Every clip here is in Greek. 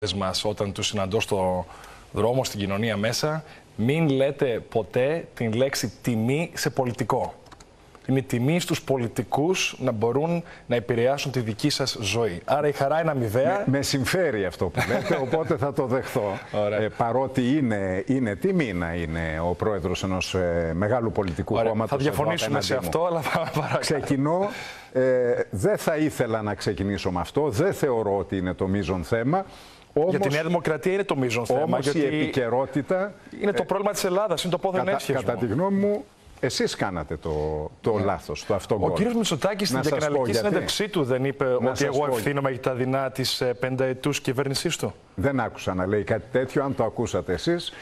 μας όταν τους συναντώ στο δρόμο, στην κοινωνία μέσα, μην λέτε ποτέ την λέξη τιμή σε πολιτικό. Είναι τιμή στους πολιτικούς να μπορούν να επηρεάσουν τη δική σας ζωή. Άρα η χαρά είναι αμοιβαία. Με συμφέρει αυτό που λέτε, οπότε θα το δεχθώ. Παρότι είναι τιμή να είναι ο πρόεδρος ενός μεγάλου πολιτικού κόμματος. Θα διαφωνήσουμε σε αυτό, αλλά παρακαλώ. Ξεκινώ. Δεν θα ήθελα να ξεκινήσω με αυτό. Δεν θεωρώ ότι είναι το μείζον θέμα. Όμως, για τη Νέα Δημοκρατία είναι το μείζον θέμα. Όμως η επικαιρότητα είναι το πρόβλημα της Ελλάδας, είναι το πόθεν έσχεσμο. Κατά τη γνώμη μου, εσείς κάνατε το λάθος, το αυτόν. Ο κύριος Μητσοτάκης στην διακαναλική συνέντευξή του δεν είπε ότι εγώ ευθύνομαι για τα δεινά της πενταετούς κυβέρνησής του? Δεν άκουσα να λέει κάτι τέτοιο. Αν το ακούσατε εσείς,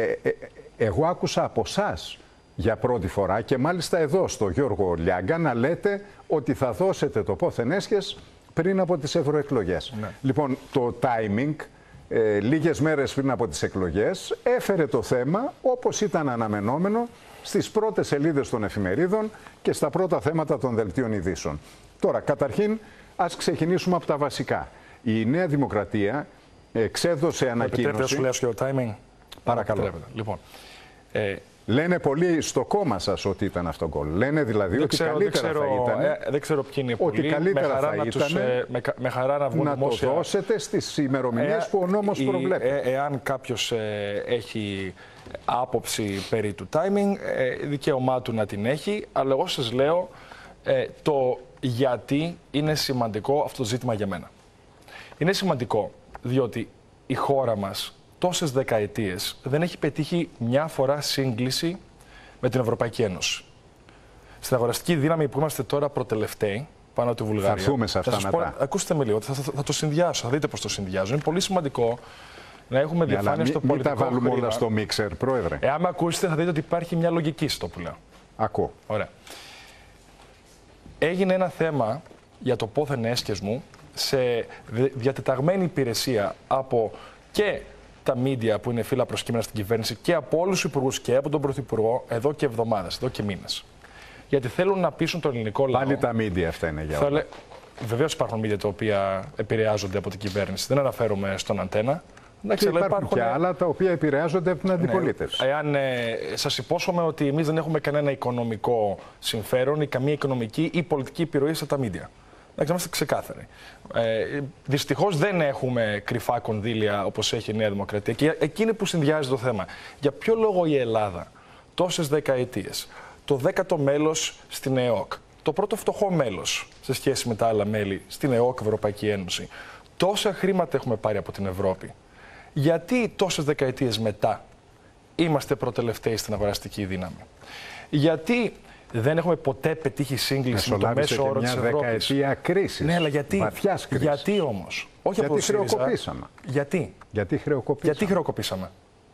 εγώ άκουσα από εσάς για πρώτη φορά και μάλιστα εδώ στο Γιώργο Λιάγκα να λέτε ότι θα δώσετε το πόθεν έσχες πριν από τις ευρωεκλογές. Ναι. Λοιπόν, το timing, λίγες μέρες πριν από τις εκλογές, έφερε το θέμα όπως ήταν αναμενόμενο στις πρώτες σελίδες των εφημερίδων και στα πρώτα θέματα των δελτίων ειδήσεων. Τώρα, καταρχήν, ας ξεκινήσουμε από τα βασικά. Η Νέα Δημοκρατία εξέδωσε ανακοίνωση... Επιτρέπετε να σου λέω και το timing? Παρακαλώ. Λοιπόν, λένε πολλοί στο κόμμα σας ότι ήταν αυτό γκολ. Λένε δηλαδή ότι καλύτερα θα ήταν. Δεν ξέρω ποιοι είναι πολλοί. Ότι καλύτερα θα ήταν με χαρά να βγουν να δημόσια. Το δώσετε στις ημερομηνίες που ο νόμος προβλέπει. Εάν κάποιος έχει άποψη περί του timing, δικαίωμά του να την έχει. Αλλά εγώ σας λέω το γιατί είναι σημαντικό αυτό το ζήτημα για μένα. Είναι σημαντικό διότι η χώρα μας τόσες δεκαετίες δεν έχει πετύχει μια φορά σύγκληση με την Ευρωπαϊκή Ένωση. Στην αγοραστική δύναμη που είμαστε τώρα προτελευταίοι, πάνω από τη Βουλγαρία. Θα έρθουμε σε αυτά μετά. Ακούστε με λίγο, θα το συνδυάσω, θα δείτε πώς το συνδυάζω. Είναι πολύ σημαντικό να έχουμε διαφάνεια στο πολιτικό χρήμα. Μην τα βάλουμε χρήμα. όλα στο μίξερ, Πρόεδρε. Εάν με ακούσετε θα δείτε ότι υπάρχει μια λογική στο που λέω. Ακούω. Ωραία. Έγινε ένα θέμα για το πόθεν έσχες μου σε διατεταγμένη υπηρεσία από και τα μίντια που είναι φύλλα προσκύμενα στην κυβέρνηση και από όλους τους υπουργούς και από τον Πρωθυπουργό εδώ και εβδομάδες, εδώ και μήνες. Γιατί θέλουν να πείσουν τον ελληνικό λαό. Πάλι τα μίντια αυτά είναι για όλα. Βεβαίως υπάρχουν μίντια τα οποία επηρεάζονται από την κυβέρνηση. Δεν αναφέρομαι στον Αντένα. Και υπάρχουν και άλλα τα οποία επηρεάζονται από την αντιπολίτευση. Εάν σας υπόσχομαι ότι εμείς δεν έχουμε κανένα οικονομικό συμφέρον ή καμία οικονομική ή πολιτική επιρροή στα τα μίντια. Να είμαστε ξεκάθαροι. Δυστυχώς δεν έχουμε κρυφά κονδύλια όπως έχει η Νέα Δημοκρατία. Και εκείνη που συνδυάζει το θέμα. Για ποιο λόγο η Ελλάδα τόσες δεκαετίες, το 10ο μέλος στην ΕΟΚ, το πρώτο φτωχό μέλος σε σχέση με τα άλλα μέλη στην ΕΟΚ, Ευρωπαϊκή Ένωση, τόσα χρήματα έχουμε πάρει από την Ευρώπη. Γιατί τόσες δεκαετίες μετά είμαστε προτελευταίοι στην αγοραστική δύναμη? Γιατί δεν έχουμε ποτέ πετύχει σύγκληση με το μέσο όρο της Ευρώπης? Μια δεκαετία κρίσης. Ναι, αλλά γιατί? Βαθιάς κρίσης. Γιατί όμως? Όχι γιατί χρεοκοπήσαμε. Γιατί? Γιατί χρεοκοπήσαμε?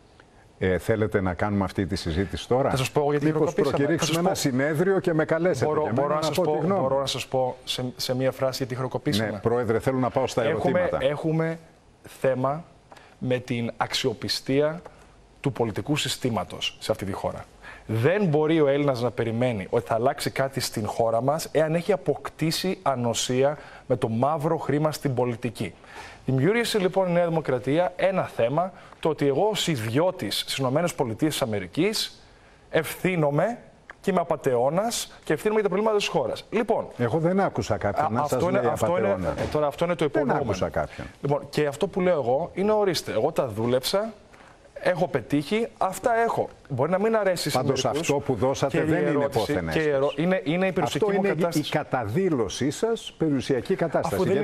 Θέλετε να κάνουμε αυτή τη συζήτηση τώρα? Θα σας πω γιατί χρεοκοπήσαμε. Προκηρύξουμε ένα συνέδριο και με καλέσετε. Μπορώ να σας πω σε μία φράση γιατί χρεοκοπήσαμε. Ναι, Πρόεδρε, θέλω να πάω στα ερωτήματα. Έχουμε θέμα με την αξιοπιστία του πολιτικού συστήματος σε αυτή τη χώρα. Δεν μπορεί ο Έλληνας να περιμένει ότι θα αλλάξει κάτι στην χώρα μας εάν έχει αποκτήσει ανοσία με το μαύρο χρήμα στην πολιτική. Δημιούργησε λοιπόν η Νέα Δημοκρατία ένα θέμα, το ότι εγώ ως ιδιώτης στις ΗΠΑ ευθύνομαι και είμαι απατεώνας και ευθύνομαι για τα προβλήματα της χώρας. Λοιπόν, εγώ δεν άκουσα κάποιον να σας λέει απατεώνα. Τώρα αυτό είναι το υπονοούμενο. Δεν άκουσα κάποιον. Λοιπόν, και αυτό που λέω εγώ είναι ορίστε, εγώ τα δούλεψα, έχω πετύχει, αυτά έχω. Μπορεί να μην αρέσει σε πάντως αυτό που δώσατε δεν είναι πόθεν έσχες. Είναι η περιουσιακή μου κατάσταση. Αυτό είναι η καταδήλωσή σας περιουσιακή κατάσταση. Αφού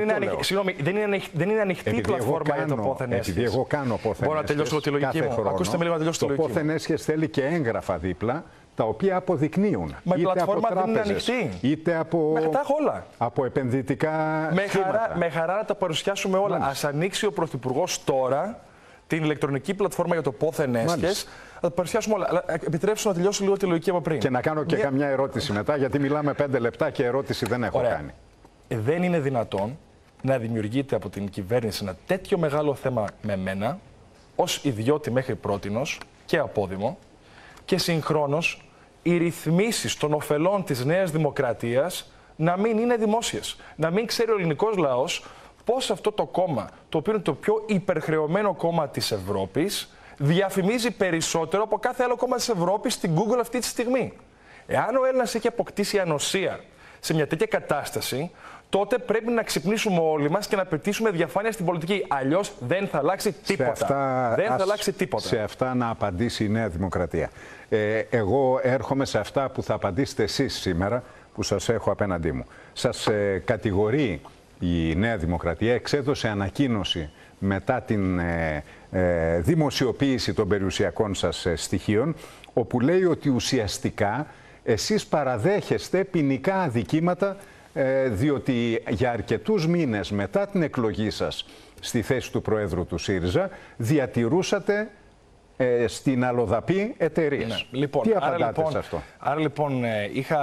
δεν είναι ανοιχτή η πλατφόρμα για το πόθεν έσχες. Επειδή εγώ κάνω πόθεν έσχες. Μπορώ να τελειώσω τη λογική μου? Ακούστε με λίγο να τελειώσω τη λογική μου. Το πόθεν έσχες θέλει και έγγραφα δίπλα, τα οποία αποδεικνύουν. Μα η πλατφόρμα από τράπεζες, δεν είναι ανοιχτή. Είτε από, όλα. Από επενδυτικά σχήματα. Με χαρά να τα παρουσιάσουμε όλα. Ας ανοίξει ο Πρωθυπουργός τώρα την ηλεκτρονική πλατφόρμα για το πόθεν έσχες. Θα τα παρουσιάσουμε όλα. Αλλά επιτρέψτε να τελειώσω λίγο τη λογική από πριν. Και να κάνω και καμιά ερώτηση μετά, γιατί μιλάμε 5 λεπτά και ερώτηση δεν έχω κάνει. Δεν είναι δυνατόν να δημιουργείται από την κυβέρνηση ένα τέτοιο μεγάλο θέμα με μένα, ως ιδιώτη μέχρι πρότινος και απόδημο, και συγχρόνως οι ρυθμίσεις των ωφελών της Νέας Δημοκρατίας να μην είναι δημόσιες. Να μην ξέρει ο ελληνικός λαός πώς αυτό το κόμμα, το οποίο είναι το πιο υπερχρεωμένο κόμμα της Ευρώπης, διαφημίζει περισσότερο από κάθε άλλο κόμμα της Ευρώπης στην Google αυτή τη στιγμή. Εάν ο Έλληνας έχει αποκτήσει ανοσία σε μια τέτοια κατάσταση, τότε πρέπει να ξυπνήσουμε όλοι μας και να πετύσουμε διαφάνεια στην πολιτική. Αλλιώς δεν θα αλλάξει τίποτα. Δεν θα αλλάξει τίποτα. Σε αυτά να απαντήσει η Νέα Δημοκρατία. Εγώ έρχομαι σε αυτά που θα απαντήσετε εσείς σήμερα, που σας έχω απέναντί μου. Σας κατηγορεί η Νέα Δημοκρατία, εξέδωσε ανακοίνωση μετά την δημοσιοποίηση των περιουσιακών σας στοιχείων, όπου λέει ότι ουσιαστικά εσείς παραδέχεστε ποινικά αδικήματα, διότι για αρκετούς μήνες μετά την εκλογή σας στη θέση του Προέδρου του ΣΥΡΙΖΑ διατηρούσατε στην αλλοδαπή εταιρείες. Ναι. Λοιπόν, τι απαντάτε σε αυτό? Άρα λοιπόν είχα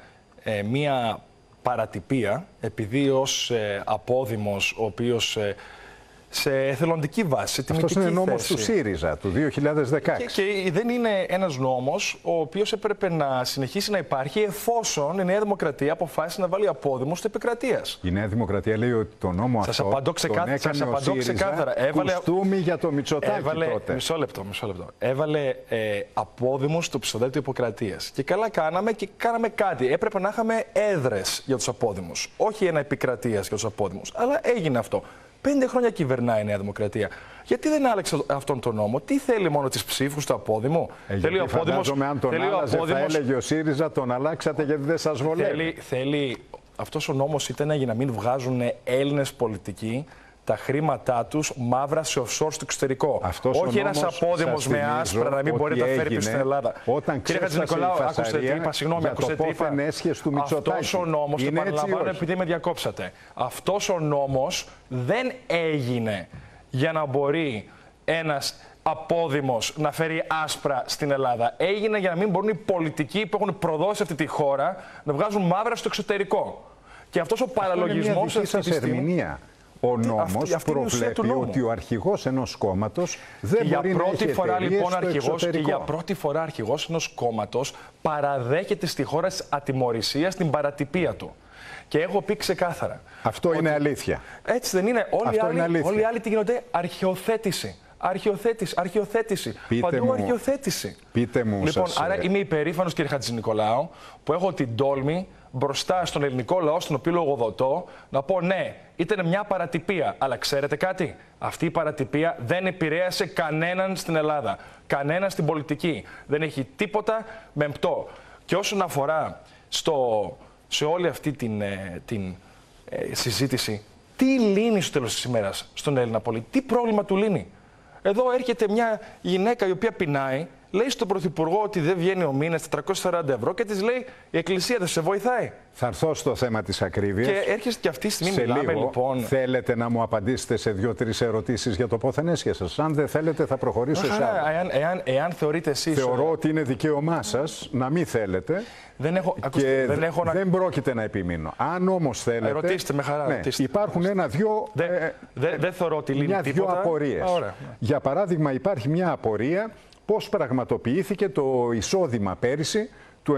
μία παρατυπία, επειδή ως απόδημος, ο οποίος σε εθελοντική βάση, τιμητική θέση. Αυτός είναι νόμος του ΣΥΡΙΖΑ του 2016. Και δεν είναι ένας νόμος ο οποίος έπρεπε να συνεχίσει να υπάρχει εφόσον η Νέα Δημοκρατία αποφάσισε να βάλει απόδημους της επικρατείας. Η Νέα Δημοκρατία λέει ότι το νόμο αυτό τον έκανε ο ΣΥΡΙΖΑ κουστούμι για το Μητσοτάκη τότε. Μισό λεπτό. Έβαλε απόδημους στο ψηφοδέλτιο Υποκρατείας. Και καλά κάναμε και κάναμε κάτι. Έπρεπε να είχαμε έδρες για τους απόδημους. Όχι ένα επικρατείας για τους απόδημους. Αλλά έγινε αυτό. 5 χρόνια κυβερνάει η Νέα Δημοκρατία. Γιατί δεν άλλαξε αυτόν τον νόμο? Τι θέλει, μόνο τις ψήφους του απόδημου? Θέλει ο απόδημος. Φαντάζομαι αν τον άλλαζε θα έλεγε ο ΣΥΡΙΖΑ τον αλλάξατε γιατί δεν σας βολεύει. Αυτός ο νόμος ήταν για να μην βγάζουν Έλληνες πολιτικοί τα χρήματά τους μαύρα σε offshore στο εξωτερικό. Όχι ένας απόδημος με άσπρα να μην μπορεί να τα φέρει πίσω στην Ελλάδα. Όταν ξέσπασε η φασαρία για το πόθεν έσχες του Μητσοτάκη. Αυτός ο νόμος, το παραλαμβάνω επειδή με διακόψατε, αυτός ο νόμος δεν έγινε για να μπορεί ένας απόδημος να φέρει άσπρα στην Ελλάδα. Έγινε για να μην μπορούν οι πολιτικοί που έχουν προδώσει αυτή τη χώρα να βγάζουν μαύρα στο εξωτερικό. Και αυτός ο παραλογισμός αυτή τη στιγμή. Ο νόμος προβλέπει ότι ο αρχηγός ενός κόμματος δεν μπορεί να έχει εταιρείες στο εξωτερικό. Και για πρώτη φορά αρχηγός ενός κόμματος παραδέχεται στη χώρα της ατιμωρησίας την παρατυπία του. Και έχω πει ξεκάθαρα. Αυτό είναι αλήθεια. Έτσι δεν είναι? Όλοι οι άλλοι τι γίνονται? Αρχαιοθέτηση. Αρχαιοθέτηση. Παντού αρχαιοθέτηση. Πείτε μου. Λοιπόν, άρα είμαι υπερήφανος, κύριε Χατζηνικολάου, που έχω την τόλμη μπροστά στον ελληνικό λαό, στον οποίο λογοδοτώ, να πω ναι, ήταν μια παρατυπία. Αλλά ξέρετε κάτι? Αυτή η παρατυπία δεν επηρέασε κανέναν στην Ελλάδα. Κανέναν στην πολιτική. Δεν έχει τίποτα μεμπτό. Και όσον αφορά σε όλη αυτή την συζήτηση, τι λύνει στο τέλος της ημέρας στον Έλληνα πολίτη? Τι πρόβλημα του λύνει? Εδώ έρχεται μια γυναίκα η οποία πεινάει, λέει στον Πρωθυπουργό ότι δεν βγαίνει ο μήνας 440 ευρώ και της λέει η Εκκλησία δεν σε βοηθάει. Θα έρθω στο θέμα της ακρίβειας. Και έρχεστε και αυτή τη στιγμή μιλάμε λοιπόν. Θέλετε να μου απαντήσετε σε 2-3 ερωτήσεις για το πόθεν έσχες σας? Αν δεν θέλετε θα προχωρήσω σε άλλο. Εάν θεωρείτε εσείς. Θεωρώ ότι είναι δικαίωμά σας να μην θέλετε. Δεν πρόκειται να επιμείνω. Αν όμως θέλετε. Ρωτήστε με χαρά. Ναι, υπάρχουν ένα-δυο. Δεν θεωρώ ότι λύνει τίποτα. Απορίες. Για παράδειγμα, υπάρχει μια απορία πώς πραγματοποιήθηκε το εισόδημα πέρυσι του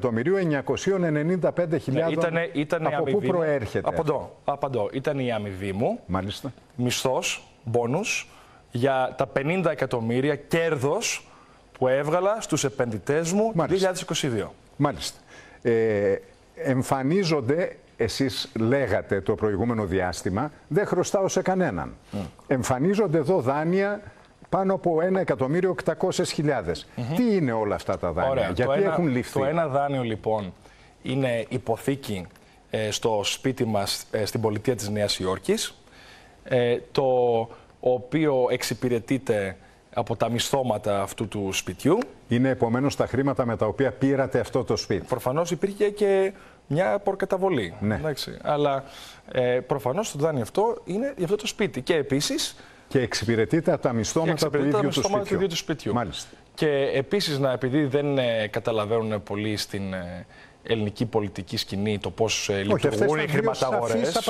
1.995.000. Από πού προέρχεται? Απαντώ. Ήταν η αμοιβή μου. Μάλιστα. Μισθός, μπόνους, για τα 50 εκατομμύρια κέρδος που έβγαλα στους επενδυτές μου το 2022. Μάλιστα. Εμφανίζονται, εσείς λέγατε το προηγούμενο διάστημα, δεν χρωστάω σε κανέναν. Εμφανίζονται εδώ δάνεια πάνω από 1.800.000. Τι είναι όλα αυτά τα δάνεια? Ωραία. Γιατί έχουν ληφθεί? Το ένα δάνειο λοιπόν είναι υποθήκη στο σπίτι μας στην πολιτεία της Νέας Υόρκης, το οποίο εξυπηρετείται από τα μισθώματα αυτού του σπιτιού. Είναι επομένως τα χρήματα με τα οποία πήρατε αυτό το σπίτι? Προφανώς υπήρχε και μια προκαταβολή. Ναι. Εντάξει. Αλλά προφανώς το δάνειο αυτό είναι για αυτό το σπίτι. Και επίσης. Και εξυπηρετείται από τα μισθώματα του ίδιου του σπιτιού. Μάλιστα. Και επίσης, επειδή δεν καταλαβαίνουν πολύ στην ελληνική πολιτική σκηνή το πώς λειτουργούν οι χρηματαγορές.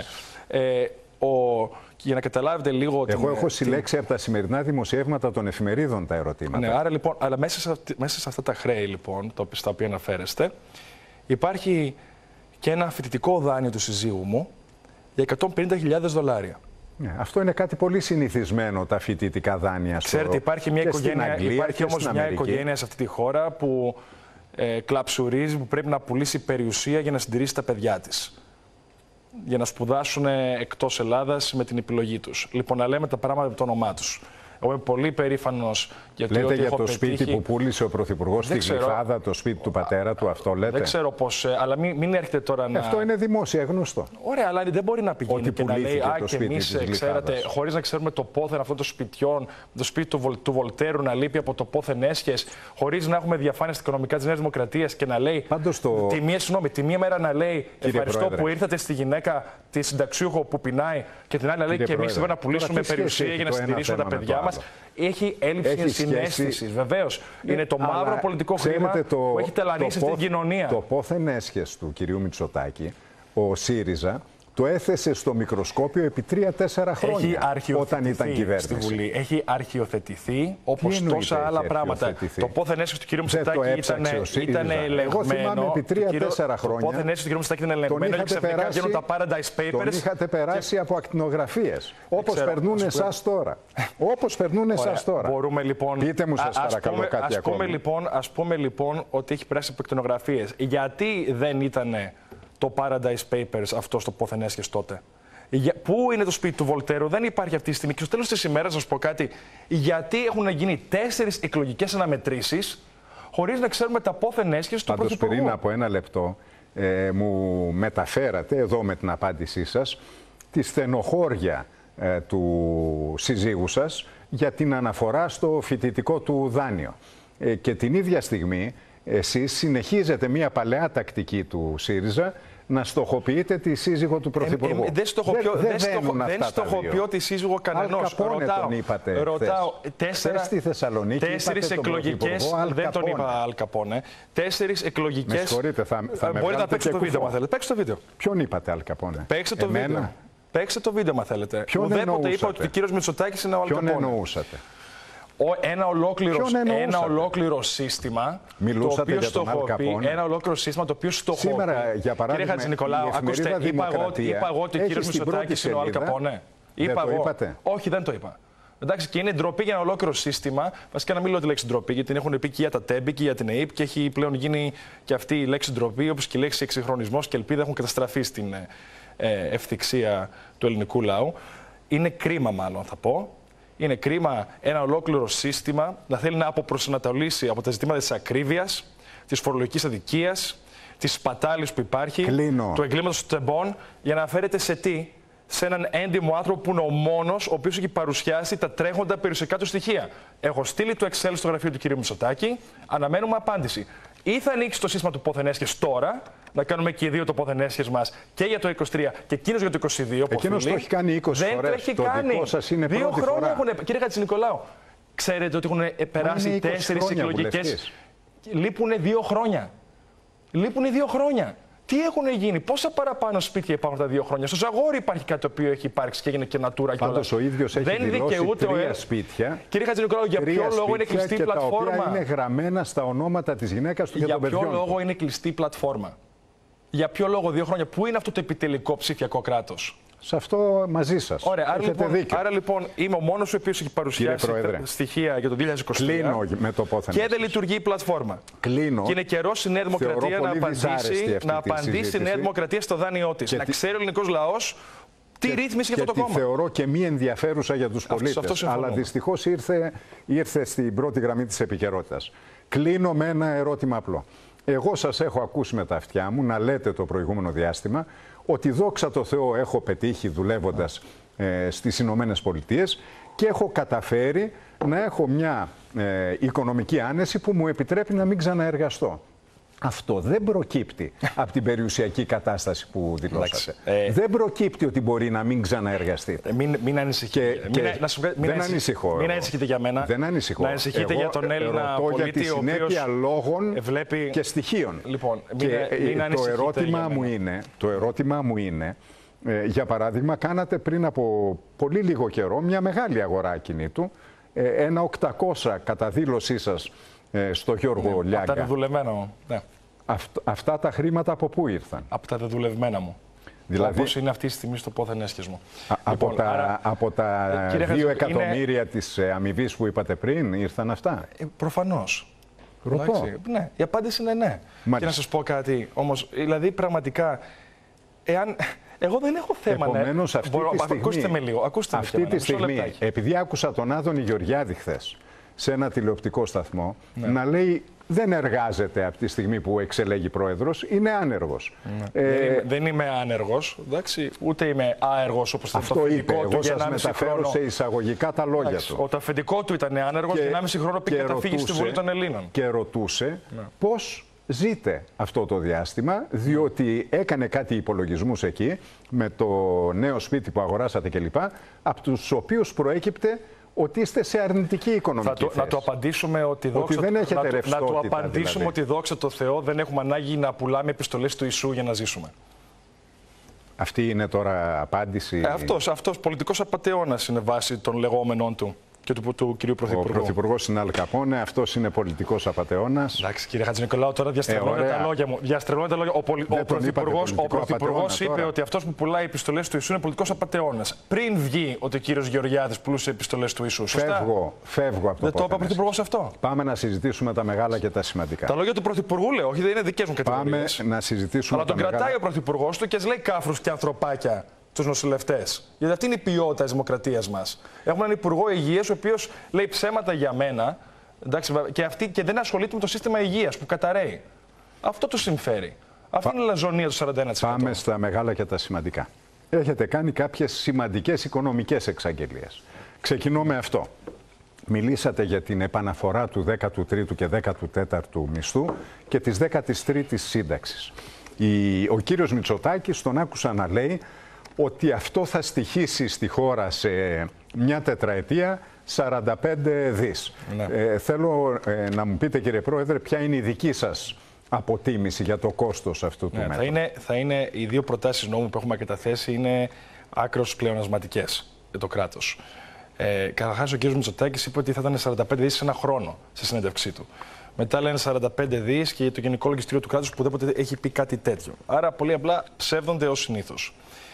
Για να καταλάβετε λίγο. Εγώ έχω συλλέξει από τα σημερινά δημοσιεύματα των εφημερίδων τα ερωτήματα. Ναι, άρα λοιπόν, αλλά μέσα σε αυτά τα χρέη λοιπόν, στα οποία αναφέρεστε, υπάρχει και ένα φοιτητικό δάνειο του συζύγου μου για $150.000. Ναι, αυτό είναι κάτι πολύ συνηθισμένο, τα φοιτητικά δάνεια. Ξέρετε, υπάρχει μια οικογένεια, υπάρχει όμως μια οικογένεια σε αυτή τη χώρα που κλαψουρίζει, που πρέπει να πουλήσει περιουσία για να συντηρήσει τα παιδιά της. Για να σπουδάσουν εκτός Ελλάδας με την επιλογή τους. Λοιπόν, να λέμε τα πράγματα με το όνομά τους. Εγώ είμαι πολύ περήφανος γιατί λέτε ότι για έχω το πετύχει... σπίτι που πούλησε ο Πρωθυπουργός στη Γλυφάδα, το σπίτι του πατέρα του, αυτό λέτε. Δεν ξέρω πώς, αλλά μην έρχεται τώρα να... Αυτό είναι δημόσια, γνωστό. Ωραία, αλλά δεν μπορεί να πηγαίνει ότι και να λέει το και εμείς, ξέρετε, χωρίς να ξέρουμε το πόθεν αυτών των σπιτιών, το σπίτι του Βολτέρου να λείπει από το πόθεν έσχες, χωρίς να έχουμε διαφάνεια στα οικονομικά της Νέας Δημοκρατίας και να λέει τη μία μέρα να λέει ευχαριστώ που ήρθατε στη γυναίκα τη συνταξιούχο που πεινάει και την άλλη να λέει και εμείς πρέπει να πουλήσουμε περιουσία για να συντηρήσουμε τα παιδιά μας. Έχει έλλειψη συναίσθησης, βεβαίως. Είναι το μαύρο πολιτικό χρήμα που έχει ταλανίσει στην κοινωνία. Το πόθεν έσχες του κυρίου Μητσοτάκη, ο ΣΥΡΙΖΑ, το έθεσε στο μικροσκόπιο επί 3-4 χρόνια όταν ήταν κυβέρνηση. Στη Βουλή. Έχει αρχιοθετηθεί όπως τόσα άλλα πράγματα. Το πόθεν έσχες του κυρίου Μητσοτάκη ήταν ελεγμένο. Εγώ θυμάμαι επί 3-4 χρόνια. Το πόθεν έσχες του κυρίου Μητσοτάκη ήταν ελεγμένο και ξαφνικά βγαίνουν τα Paradise Papers. Τον είχατε περάσει από ακτινογραφίες. Όπως περνούν εσάς τώρα. Όπως περνούν εσάς τώρα. Μπορούμε λοιπόν. Πείτε μου, σας παρακαλώ, κάτι ακόμη. Ας πούμε λοιπόν ότι έχει περάσει από ακτινογραφίες. Γιατί δεν ήταν το Paradise Papers αυτό στο πόθεν έσχες τότε? Πού είναι το σπίτι του Βολτέρου? Δεν υπάρχει αυτή τη στιγμή. Και στο τέλος της ημέρας, να σας πω κάτι, γιατί έχουν γίνει 4 εκλογικές αναμετρήσεις χωρίς να ξέρουμε τα πόθεν έσχες του Πρωθυπουργού? Πάντως πριν από ένα λεπτό μου μεταφέρατε εδώ με την απάντησή σας τη στενοχώρια του συζύγου σας για την αναφορά στο φοιτητικό του δάνειο. Και την ίδια στιγμή εσείς συνεχίζετε μια παλαιά τακτική του ΣΥΡΙΖΑ να στοχοποιείτε τη σύζυγο του Πρωθυπουργού. Δεν στοχοποιώ τη σύζυγο κανενός. Ρωτάω 4 στη Θεσσαλονίκη. 4 εκλογικές. Δεν τον είπα Αλ Καπόνε. 4 εκλογικές. Με συγχωρείτε, θα μπορείτε να παίξετε το βίντεο, αν θέλετε. Παίξτε το βίντεο. Ποιον είπατε Αλ Καπόνε? Παίξτε το βίντεο. Παίξτε το βίντεο, αν θέλετε. Ποιον είπα ότι ο κύριος Μητσοτάκης είναι ο Αλ Καπόνε. Ποιον εννοούσατε? Ένα ολόκληρο σύστημα. Μιλούσατε για τον Αλ Καπόνε. Ένα ολόκληρο σύστημα το οποίο στοχοποιεί. Σήμερα, για παράδειγμα, κύριε Χατζηνικολάου, ακούστε, είπα εγώ ότι ο κύριος Μητσοτάκης είναι ο Αλ Καπόνε. Είπα εγώ. Είπατε? Όχι, δεν το είπα. Εντάξει, και είναι ντροπή για ένα ολόκληρο σύστημα. Βασικά, να μην λέω τη λέξη ντροπή, γιατί την έχουν πει και για τα ΤΕΜΠΗ και για την ΕΕΠ και έχει πλέον γίνει και αυτή η λέξη ντροπή, όπως και η λέξη εξυγχρονισμός και ελπίδα έχουν καταστραφεί στην ευθυξία του ελληνικού λαού. Είναι κρίμα, μάλλον θα πω. Είναι κρίμα ένα ολόκληρο σύστημα να θέλει να αποπροσανατολίσει από τα ζητήματα της ακρίβειας, της φορολογικής αδικίας, της σπατάλης που υπάρχει, του εγκλήματος των τεμπών, για να φέρεται σε τι? Σε έναν έντιμο άνθρωπο που είναι ο μόνος ο οποίος έχει παρουσιάσει τα τρέχοντα περιουσιακά του στοιχεία. Έχω στείλει το Excel στο γραφείο του κ. Μητσοτάκη, αναμένουμε απάντηση. Ή θα ανοίξει το σύστημα του πόθεν έσχες τώρα, να κάνουμε και οι δύο το πόθεν έσχες μας και για το 23 και εκείνος για το 22. Εκείνος το έχει κάνει 20 φορές. Δεν το έχει κάνει. Δικό σας είναι 2 χρόνια φορά. έχουν. Κύριε Χατζηνικολάου, ξέρετε ότι έχουν περάσει 4 εκλογικές. Λείπουν 2 χρόνια. Λείπουν 2 χρόνια. Τι έχουν γίνει, πόσα παραπάνω σπίτια υπάρχουν τα 2 χρόνια? Στο Ζαγόρι υπάρχει κάτι το οποίο έχει υπάρξει και έγινε και Natura. Πάντως ο ίδιος έχει δηλώσει 3 σπίτια. Κύριε Χατζηνικολάου, για ποιο λόγο είναι κλειστή και πλατφόρμα? Τα οποία είναι γραμμένα στα ονόματα της γυναίκας του και των παιδιών. Για ποιο λόγο είναι κλειστή πλατφόρμα? Για ποιο λόγο 2 χρόνια? Πού είναι αυτό το επιτελικό ψηφιακό κράτος? Σε αυτό μαζί σας. Ωραία, άρα λοιπόν είμαι ο μόνος ο οποίος έχει παρουσιάσει στοιχεία για το 2023. Κλείνω με το πόθεν και δεν λειτουργεί η πλατφόρμα. Κλείνω. Και είναι καιρός η Νέα Δημοκρατία να απαντήσει η Νέα Δημοκρατία στο δάνειό της. Να ξέρει ο ελληνικός λαός τι ρύθμιση για αυτό το κόμμα. Και τη θεωρώ και μη ενδιαφέρουσα για τους πολίτες. Αλλά δυστυχώς ήρθε στην πρώτη γραμμή της επικαιρότητας. Κλείνω με ένα ερώτημα απλό. Εγώ σας έχω ακούσει με τα αυτιά μου να λέτε το προηγούμενο διάστημα ότι δόξα τω Θεώ έχω πετύχει δουλεύοντας στις Ηνωμένες Πολιτείες και έχω καταφέρει να έχω μια οικονομική άνεση που μου επιτρέπει να μην ξαναεργαστώ. Αυτό δεν προκύπτει από την περιουσιακή κατάσταση που δηλώσατε. Δεν προκύπτει ότι μπορεί να μην ξαναεργαστείτε. Μην ανησυχείτε. Δεν ανησυχώ. Μην ανησυχείτε για μένα. Δεν ανησυχώ. Να ανησυχείτε για τον Έλληνα πολίτη, για τη συνέπεια λόγων και στοιχείων. Λοιπόν, το ερώτημα μου είναι, για παράδειγμα, κάνατε πριν από πολύ λίγο καιρό μια μεγάλη αγορά ακινήτου, ένα 800 κατά δήλωσή σας στο Γιώργο Λιάγκα. Από τα δεδουλευμένα μου. Ναι. Αυτά τα χρήματα από πού ήρθαν? Από τα δεδουλευμένα μου. Δηλαδή, όπως είναι αυτή τη στιγμή στο πόθεν έσχεσμο. Από τα 2 εκατομμύρια της αμοιβής που είπατε πριν, ήρθαν αυτά? Προφανώς. Ρωτώ. Ναι, η απάντηση είναι ναι. Μάλιστα. Και να σας πω κάτι, όμως, δηλαδή πραγματικά, εγώ δεν έχω θέμα. Επομένως, ακούστε με λίγο. Αυτή τη στιγμή, επειδή άκουσα τον Άδωνη Γεωργιάδη χθες σε ένα τηλεοπτικό σταθμό να λέει δεν εργάζεται από τη στιγμή που εξελέγει πρόεδρος, είναι άνεργος. Δεν είμαι άνεργος, εντάξει, ούτε είμαι άεργος όπως το αφεντικό του. Εγώ σας μεταφέρω σε εισαγωγικά τα λόγια του. Το αφεντικό του ήταν άνεργος και 1,5 χρόνο πήγε καταφύγει στη Βουλή των Ελλήνων. Και ρωτούσε πώς ζείτε αυτό το διάστημα, διότι έκανε κάτι υπολογισμούς εκεί με το νέο σπίτι που αγοράσατε κλπ, από τους οποίους προέκυπτε ότι είστε σε αρνητική οικονομική θέση. Να το απαντήσουμε ότι δεν έχετε ρευστότητα. Να το απαντήσουμε δηλαδή. Ότι δόξα τω Θεώ δεν έχουμε ανάγκη να πουλάμε επιστολές του Ιησού για να ζήσουμε. Αυτή είναι τώρα απάντηση. Αυτός πολιτικός απατεώνας είναι βάση των λεγόμενων του και του κυρίου Πρωθυπουργού. Ο Πρωθυπουργός είναι Αλ Καπόνε, αυτός είναι πολιτικός απατεώνας. Εντάξει, κύριε Χατζηνικολάου, τώρα διαστρεβλώνετε τα λόγια μου. Ο Πρωθυπουργός είπε ότι αυτός που πουλάει επιστολές του Ιησού είναι πολιτικός απατεώνας. Πριν βγει ότι ο κύριος Γεωργιάδης πουλούσε επιστολές του Ιησού. Φεύγω από το. Δεν το είπε ο Πρωθυπουργός αυτό. Πάμε να συζητήσουμε τα μεγάλα και τα σημαντικά. Τα λόγια του Πρωθυπουργού λέω, όχι, δεν είναι δικές μου κατηγορίες. Πάμε να συζητήσουμε. Αλλά τον κρατάει ο Πρωθυπουργός του και λέει κάφρους και ανθρωπάκια τους νοσηλευτές. Γιατί αυτή είναι η ποιότητα της δημοκρατίας μας. Έχουμε έναν Υπουργό Υγείας ο οποίος λέει ψέματα για μένα, εντάξει, και δεν ασχολείται με το σύστημα υγείας που καταραίει. Αυτό του συμφέρει. Αυτή είναι η λαζονία του 41%. Πάμε στα μεγάλα και τα σημαντικά. Έχετε κάνει κάποιες σημαντικές οικονομικές εξαγγελίες. Ξεκινώ με αυτό. Μιλήσατε για την επαναφορά του 13ου και 14ου μισθού και της 13ης σύνταξης. Ο κύριος Μητσοτάκης τον άκουσα να λέει ότι αυτό θα στοιχήσει στη χώρα σε μια τετραετία 45 δις. Ναι. Θέλω να μου πείτε, κύριε Πρόεδρε, ποια είναι η δική σας αποτίμηση για το κόστος αυτού του μέτρου. Θα είναι οι δύο προτάσεις νόμου που έχουμε καταθέσει είναι άκρως πλεονασματικές για το κράτος. Καταρχάς, ο κ. Μητσοτάκης είπε ότι θα ήταν 45 δις σε ένα χρόνο στη συνέντευξή του. Μετά λένε 45 δις και το Γενικό Λογιστήριο του κράτους που ουδέποτε έχει πει κάτι τέτοιο. Άρα, πολύ απλά ψεύδονται ως συνήθως.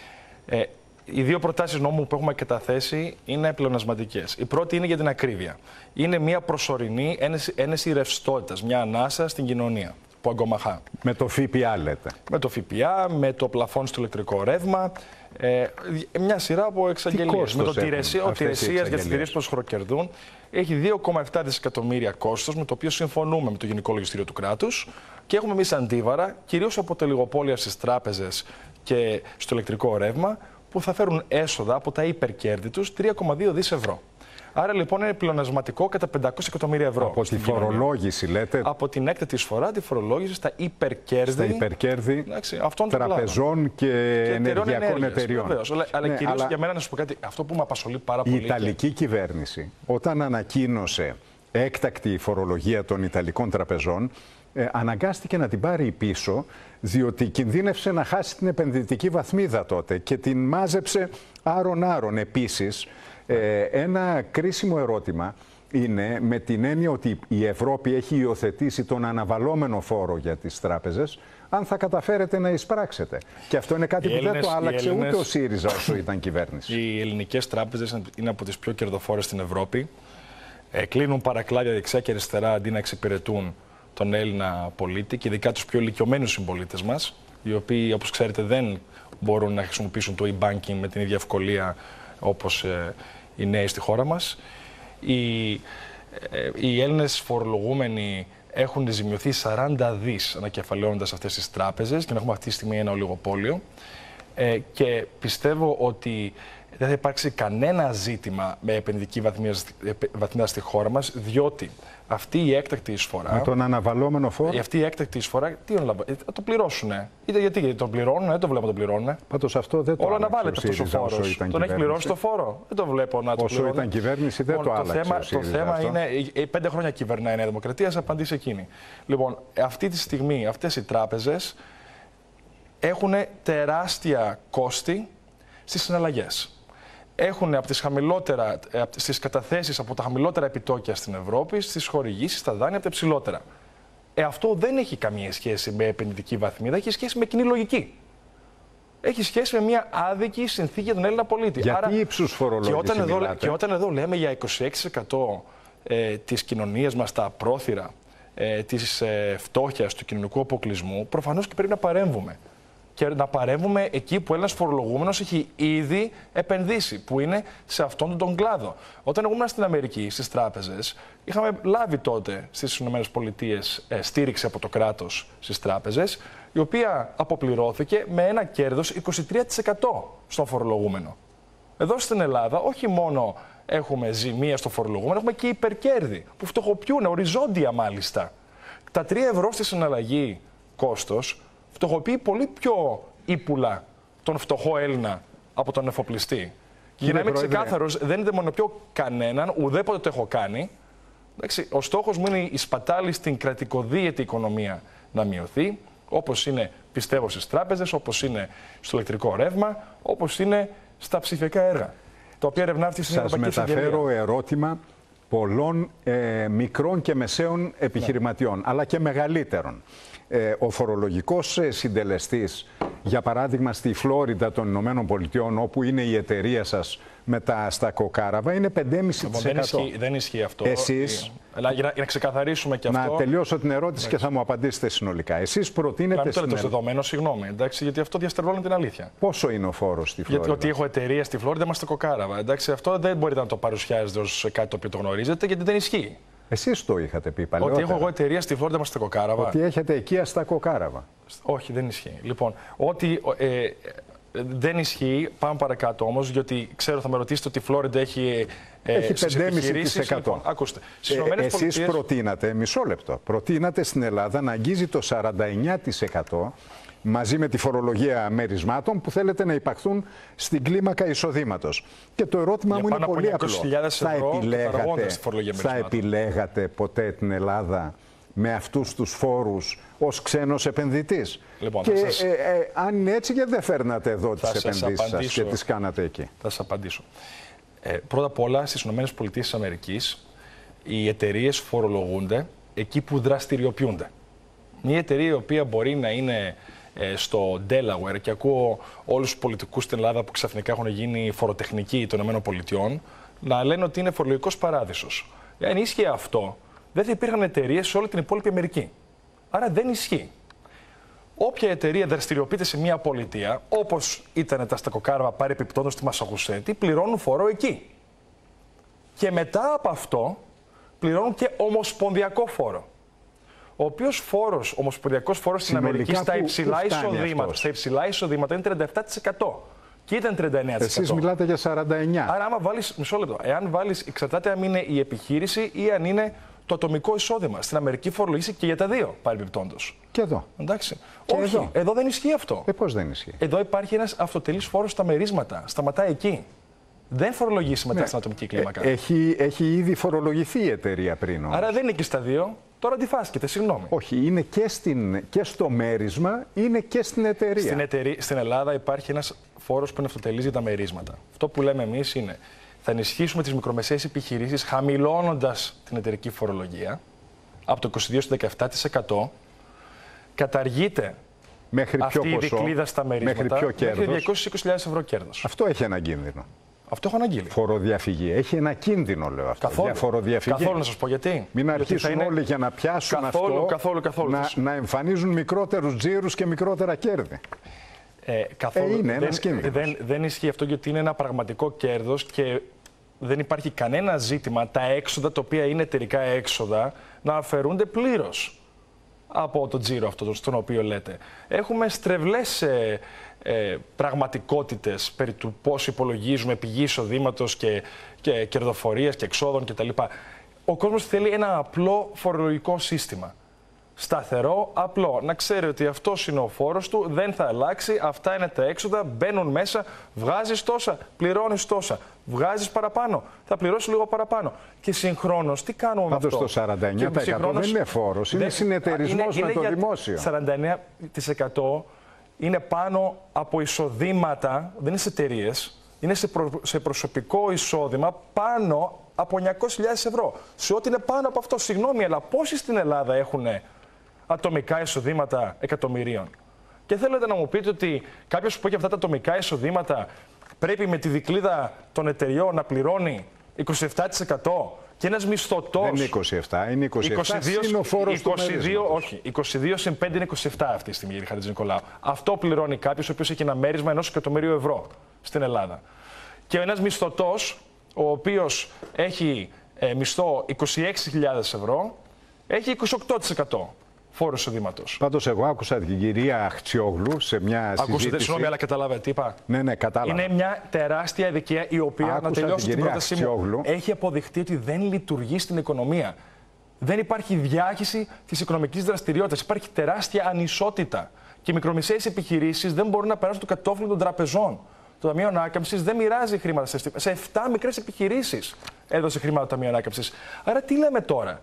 Οι δύο προτάσεις νόμου που έχουμε καταθέσει είναι πλεονασματικές. Η πρώτη είναι για την ακρίβεια. Είναι μια προσωρινή ένεση ρευστότητας, μια ανάσα στην κοινωνία που αγκομαχά. Με το ΦΠΑ λέτε. Με το ΦΠΑ, με το πλαφόν στο ηλεκτρικό ρεύμα, μια σειρά από εξαγγελίες. Με το τηρεσίας για τις εταιρείες που χροκερδούν. Έχει 2,7 δισεκατομμύρια κόστος, με το οποίο συμφωνούμε με το Γενικό Λογιστήριο του κράτους και έχουμε εμείς αντίβαρα, κυρίως από τα λιγοπόλια στις τράπεζες και στο ηλεκτρικό ρεύμα, που θα φέρουν έσοδα από τα υπερκέρδη τους 3,2 δις ευρώ. Άρα λοιπόν είναι πλεονασματικό κατά 500 εκατομμύρια ευρώ. Από τη φορολόγηση λέτε. Από την έκτατη εισφορά, τη φορολόγηση στα υπερκέρδη. Στα υπερκέρδη τραπεζών και ενεργειακών εταιριών. Βεβαίως. Αλλά κυρίως για μένα να σου πω κάτι, αυτό που με απασχολεί πάρα πολύ. Η Ιταλική κυβέρνηση, όταν ανακοίνωσε έκτακτη φορολογία των Ιταλικών τραπεζών, αναγκάστηκε να την πάρει πίσω, διότι κινδύνευσε να χάσει την επενδυτική βαθμίδα τότε και την μάζεψε άρον-άρον. Επίσης, ένα κρίσιμο ερώτημα είναι με την έννοια ότι η Ευρώπη έχει υιοθετήσει τον αναβαλώμενο φόρο για τις τράπεζες, αν θα καταφέρετε να εισπράξετε. Και αυτό είναι κάτι που δεν το άλλαξε ούτε ο ΣΥΡΙΖΑ όσο ήταν κυβέρνηση. Οι ελληνικές τράπεζες είναι από τις πιο κερδοφόρες στην Ευρώπη. Κλείνουν παρακλάδια δεξιά και αριστερά αντί να εξυπηρετούν τον Έλληνα πολίτη και ειδικά τους πιο ηλικιωμένους συμπολίτες μας, οι οποίοι, όπως ξέρετε, δεν μπορούν να χρησιμοποιήσουν το e-banking με την ίδια ευκολία όπως οι νέοι στη χώρα μας. Οι Έλληνες φορολογούμενοι έχουν ζημιωθεί 40 δις ανακεφαλαιώνοντας αυτές τις τράπεζες και να έχουμε αυτή τη στιγμή ένα ολιγοπόλιο. Και πιστεύω ότι δεν θα υπάρξει κανένα ζήτημα με επενδυτική βαθμίδα στη χώρα μας, διότι αυτή η έκτακτη εισφορά. Με τον αναβαλώμενο φόρο. Αυτή η έκτακτη εισφορά, τι θα το πληρώσουνε. Γιατί τον πληρώνουν, δεν το βλέπω να τον πληρώνουν. Πάντως αυτό δεν το όλο αναβάλλεται αυτός ο φόρος. Τον έχει πληρώσει το φόρο. Δεν το βλέπω να το πληρώνει. Όσο ήταν κυβέρνηση, δεν το άλλαξε. Το θέμα είναι. 5 χρόνια κυβερνάει η Νέα Δημοκρατία, ας απαντήσει εκείνη. Λοιπόν, αυτή τη στιγμή αυτές οι τράπεζες έχουν τεράστια κόστη στις συναλλαγές. Έχουν από στις καταθέσεις από τα χαμηλότερα επιτόκια στην Ευρώπη, στις χορηγήσεις, στα δάνεια από τα υψηλότερα. Αυτό δεν έχει καμία σχέση με επενδυτική βαθμίδα, έχει σχέση με κοινή λογική. έχει σχέση με μια άδικη συνθήκη για τον Έλληνα πολίτη. Γιατί ύψους φορολόγηση μιλάτε? Και όταν εδώ λέμε για 26% της κοινωνίας μας, τα πρόθυρα της φτώχειας, του κοινωνικού αποκλεισμού, προφανώς και πρέπει να παρέμβουμε. Και να παρέμβουμε εκεί που ένας φορολογούμενος έχει ήδη επενδύσει, που είναι σε αυτόν τον κλάδο. Όταν ήμουν στην Αμερική, στις τράπεζες, είχαμε λάβει τότε στις ΗΠΑ στήριξη από το κράτος στις τράπεζες, η οποία αποπληρώθηκε με ένα κέρδος 23% στον φορολογούμενο. Εδώ στην Ελλάδα, όχι μόνο έχουμε ζημία στο φορολογούμενο, έχουμε και υπερκέρδη, που φτωχοποιούν, οριζόντια μάλιστα. Τα 3 ευρώ στη συναλλαγή κόστος φτωχοποιεί πολύ πιο ύπουλα τον φτωχό Έλληνα από τον εφοπλιστή. Για να είμαι ξεκάθαρος, δεν δαιμονοποιώ κανέναν, ουδέποτε το έχω κάνει. Εντάξει, ο στόχος μου είναι η σπατάλη στην κρατικοδίαιτη οικονομία να μειωθεί, όπως είναι, πιστεύω, στις τράπεζες, όπως είναι στο ηλεκτρικό ρεύμα, όπως είναι στα ψηφιακά έργα, τα οποία ερευνάται στην Ευρωπαϊκή Συγγενεία. Σας μεταφέρω ερώτημα πολλών μικρών και μεσαίων επιχειρηματιών, αλλά και μεγαλύτερων. Ο φορολογικός συντελεστής, για παράδειγμα στη Φλόριντα των Ηνωμένων Πολιτειών, όπου είναι η εταιρεία σας με τα στα κοκάραβα, είναι 5,5%. Δεν ισχύει αυτό. Εσείς, για να ξεκαθαρίσουμε και αυτό. Να τελειώσω την ερώτηση και θα μου απαντήσετε συνολικά. Εσείς προτείνετε. Να μην το δεδομένο, συγγνώμη, εντάξει, γιατί αυτό διαστρεβλώνει την αλήθεια. Πόσο είναι ο φόρος στη Φλόριντα? Γιατί ότι έχω εταιρεία στη Φλόριντα, είμαστε κοκάραβα. Εντάξει, αυτό δεν μπορείτε να το παρουσιάζετε ως κάτι το οποίο το γνωρίζετε, γιατί δεν ισχύει. Εσείς το είχατε πει παλαιότερα. Ότι έχω εγώ εταιρεία στη Φλόριντα, είμαστε κοκάραβα. Ότι έχετε οικία στα κοκάραβα. Όχι, δεν ισχύει. Λοιπόν, ότι δεν ισχύει, πάμε παρακάτω όμως, γιατί ξέρω θα με ρωτήσετε ότι η Φλόριντα έχει 5,5%. Λοιπόν, ακούστε. Εσείς προτείνατε, μισό λεπτό, προτείνατε στην Ελλάδα να αγγίζει το 49% μαζί με τη φορολογία μερισμάτων που θέλετε να υπαχθούν στην κλίμακα εισοδήματος. Και το ερώτημα μου είναι πολύ απλό. Θα επιλέγατε ποτέ την Ελλάδα με αυτούς τους φόρους ως ξένος επενδυτής? Λοιπόν, και αν είναι έτσι, γιατί δεν φέρνατε εδώ τις επενδύσεις σας και τις κάνατε εκεί? Θα σας απαντήσω. Πρώτα απ' όλα, στις ΗΠΑ οι εταιρείες φορολογούνται εκεί που δραστηριοποιούνται. Μια εταιρεία η οποία μπορεί να είναι στο Delaware, και ακούω όλους τους πολιτικούς στην Ελλάδα που ξαφνικά έχουν γίνει φοροτεχνικοί των ΗΠΑ να λένε ότι είναι φορολογικός παράδεισος. Αν ίσχυε αυτό, δεν θα υπήρχαν εταιρείες σε όλη την υπόλοιπη Αμερική. Άρα δεν ισχύει. Όποια εταιρεία δραστηριοποιείται σε μια πολιτεία, όπως ήταν τα στακοκάραβα παρεπιπτόντως στη Μασαχουσέτη, πληρώνουν φόρο εκεί. Και μετά από αυτό πληρώνουν και ομοσπονδιακό φόρο. Ο οποίος φόρος, ομοσπονδιακός φόρος στην Αμερική στα υψηλά εισοδήματα είναι 37%. Και ήταν 39%. Εσείς μιλάτε για 49%. Άρα, άμα βάλεις, μισό λεπτό, εάν βάλεις, εξαρτάται αν είναι η επιχείρηση ή αν είναι το ατομικό εισόδημα. Στην Αμερική φορολογήσει και για τα δύο παρεμπιπτόντως. Και εδώ. Εντάξει. Και όχι, εδώ δεν ισχύει αυτό. Πώς δεν ισχύει? Εδώ υπάρχει ένας αυτοτελής φόρος στα μερίσματα. Σταματάει εκεί. Δεν φορολογήσει μετά στην ατομική κλίμακα. Έχει ήδη φορολογηθεί η εταιρεία πριν όμως. Άρα δεν είναι και στα δύο. Τώρα αντιφάσκεται, συγγνώμη. Όχι, είναι και στο μέρισμα, είναι και στην εταιρεία. Στην Ελλάδα υπάρχει ένας φόρος που είναι αυτοτελής για τα μερίσματα. Αυτό που λέμε εμείς είναι θα ενισχύσουμε τις μικρομεσαίες επιχειρήσεις χαμηλώνοντας την εταιρική φορολογία από το 22% στο 17%. Καταργείται αυτή η δικλείδα στα μερίσματα μέχρι 220.000 ευρώ κέρδος. Αυτό έχει ένα κίνδυνο. Αυτό έχω αναγγείλει. Φοροδιαφυγή. Έχει ένα κίνδυνο, λέω αυτό. Καθόλου να σας πω γιατί. Μην αρχίσουν όλοι για να πιάσουν καθόλου. Να εμφανίζουν μικρότερους τζίρους και μικρότερα κέρδη. Είναι ένας κίνδυνος. Δεν ισχύει αυτό, γιατί είναι ένα πραγματικό κέρδος και δεν υπάρχει κανένα ζήτημα τα έξοδα, τα οποία είναι εταιρικά έξοδα, να αφαιρούνται πλήρως από το τζίρο αυτό στον οποίο λέτε. Έχουμε στρεβλές πραγματικότητες περί του πώς υπολογίζουμε πηγή εισοδήματος και κερδοφορίας και εξόδων κτλ. Ο κόσμος θέλει ένα απλό φορολογικό σύστημα. Σταθερό, απλό. Να ξέρει ότι αυτός είναι ο φόρος του, δεν θα αλλάξει, αυτά είναι τα έξοδα, μπαίνουν μέσα, βγάζεις τόσα, πληρώνεις τόσα. Βγάζεις παραπάνω, θα πληρώσεις λίγο παραπάνω. Και συγχρόνως, τι κάνουμε με αυτό? Πάντως το 49% δεν είναι φόρος, είναι συνεταιρισμός με το δημόσιο. 49% είναι πάνω από εισοδήματα, δεν είναι σε εταιρείες, είναι σε προσωπικό εισόδημα πάνω από 900.000 ευρώ. Σε ό,τι είναι πάνω από αυτό, συγγνώμη, αλλά πόσοι στην Ελλάδα έχουν ατομικά εισοδήματα εκατομμυρίων? Και θέλετε να μου πείτε ότι κάποιος που έχει αυτά τα ατομικά εισοδήματα πρέπει με τη δικλίδα των εταιριών να πληρώνει 27% και ένας μισθωτός. Δεν είναι 27, είναι 27 συν ο φόρος του μερίσματος. Όχι, 22 συν 5 είναι 27 αυτή τη στιγμή, κύριε Χατζηνικολάου. Αυτό πληρώνει κάποιος ο οποίος έχει ένα μέρισμα 1 εκατομμυρίου ευρώ στην Ελλάδα. Και ένας μισθωτός, ο οποίος έχει μισθό 26.000 ευρώ, έχει 28% φόρο εισοδήματος. Πάντως, εγώ άκουσα την κυρία Αχτσιόγλου σε μια συζήτηση. Συγγνώμη, αλλά καταλάβετε τι είπα. Ναι, κατάλαβα. Είναι μια τεράστια ειδικία η οποία, άκουσα να τελειώσω την πρότασή μου, έχει αποδειχτεί ότι δεν λειτουργεί στην οικονομία. Δεν υπάρχει διάχυση της οικονομικής δραστηριότητας. Υπάρχει τεράστια ανισότητα. Και οι μικρομεσαίες επιχειρήσεις δεν μπορούν να περάσουν το κατόφλι των τραπεζών. Το Ταμείο Ανάκαμψης δεν μοιράζει χρήματα σε 7 μικρές επιχειρήσεις. Έδωσε χρήματα το Ταμείο Ανάκαμψης. Άρα τι λέμε τώρα?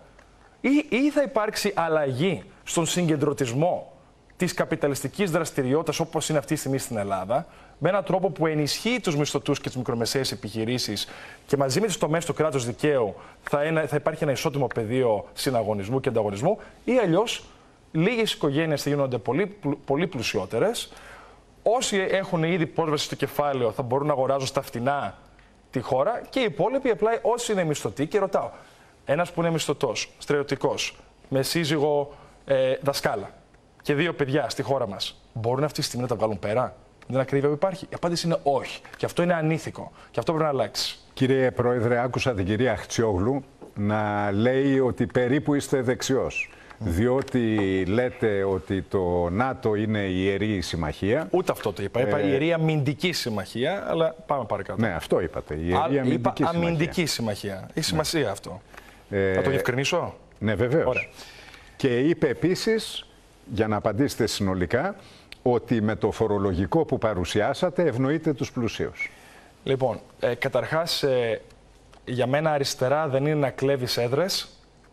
Ή θα υπάρξει αλλαγή στον συγκεντρωτισμό της καπιταλιστικής δραστηριότητας όπως είναι αυτή τη στιγμή στην Ελλάδα, με έναν τρόπο που ενισχύει τους μισθωτούς και τις μικρομεσαίες επιχειρήσεις και μαζί με τις τομές του κράτους δικαίου θα υπάρχει ένα ισότιμο πεδίο συναγωνισμού και ανταγωνισμού, ή αλλιώς λίγες οικογένειες θα γίνονται πολύ πλουσιότερες. Όσοι έχουν ήδη πρόσβαση στο κεφάλαιο θα μπορούν να αγοράζουν στα φτηνά τη χώρα και οι υπόλοιποι απλά όσοι είναι μισθωτοί. Και ρωτάω, ένας που είναι μισθωτός, στρατιωτικός, με σύζυγο δασκάλα και 2 παιδιά στη χώρα μας, μπορούν αυτή τη στιγμή να τα βγάλουν πέρα? Δεν ακρίβεια που υπάρχει? Η απάντηση είναι όχι. Και αυτό είναι ανήθικο. Και αυτό πρέπει να αλλάξει. Κύριε Πρόεδρε, άκουσα την κυρία Αχτσιόγλου να λέει ότι περίπου είστε δεξιός. Διότι λέτε ότι το ΝΑΤΟ είναι ιερή συμμαχία. Ούτε αυτό το είπα. Είπα ιερή αμυντική συμμαχία, αλλά πάμε παρακάτω. Ναι, αυτό είπατε. Ιερή αμυντική συμμαχία. Αμυντική συμμαχία. Έχει σημασία αυτό. Να το διευκρινίσω? Ναι, βεβαίως. Ωραία. Και είπε επίσης, για να απαντήσετε συνολικά, ότι με το φορολογικό που παρουσιάσατε ευνοείτε τους πλουσίους. Λοιπόν, καταρχάς, για μένα αριστερά δεν είναι να κλέβεις έδρες